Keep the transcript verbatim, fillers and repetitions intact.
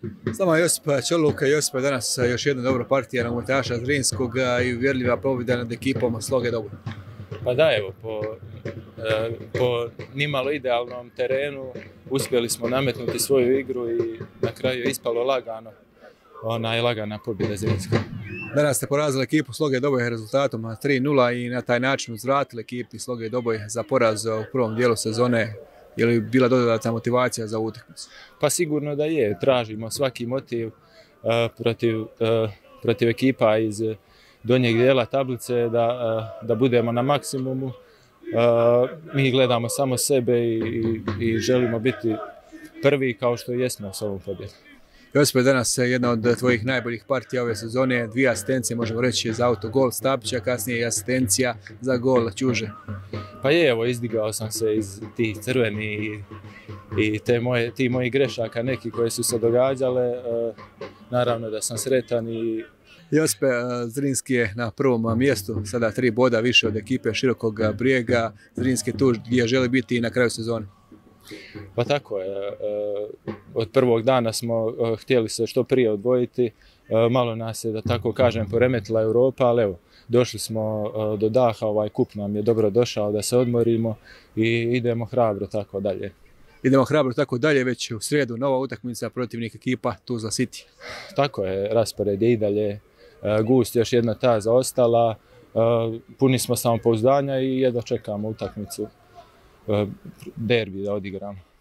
Sama Josipa Čoluka. Josipa danas još jedna dobra partija nogometaša Zrinskog i uvjerljiva pobjeda nad ekipom Sloge Doboj. Pa da, evo, po, po nimalo idealnom terenu uspjeli smo nametnuti svoju igru i na kraju je ispalo lagano, ona je lagana pobjeda Zrinskog. Danas ste porazili ekipu Sloge Doboj rezultatom tri nula i na taj način uzvratili ekipi Sloge Doboj za poraz u prvom dijelu sezone. Je li bila dodatna motivacija za utakmicu? Pa sigurno da je. Tražimo svaki motiv uh, protiv, uh, protiv ekipa iz donjeg dijela tablice da, uh, da budemo na maksimumu. Uh, mi gledamo samo sebe i, i, i želimo biti prvi kao što jesmo s ovom pobjedom. Josip je danas jedna od tvojih najboljih partija ove sezone, dvije asistencije možemo reći za autogol Stapića, kasnije i asistencija za gol Ćuže. Pa je, evo, izdigao sam se iz tih crvenih i, i te moje, ti moji grešaka neki koje su se događale. E, naravno da sam sretan i... Josipe, Zrinski je na prvom mjestu, sada tri boda više od ekipe Širokog Brijega. Zrinski je tu gdje želi biti i na kraju sezone. Pa tako je. Od prvog dana smo htjeli se što prije odvojiti. Malo nas je, da tako kažem, poremetila Europa, ali evo, došli smo do daha, ovaj kup nam je dobro došao da se odmorimo i idemo hrabro tako dalje. Idemo hrabro tako dalje, već u srijedu nova utakmica protivnik ekipa Tuzla City. Tako je, raspored je i dalje gust, još jedna ta zaostala. Puni smo samopouzdanja i jedva čekamo utakmicu, derbi da odigramo.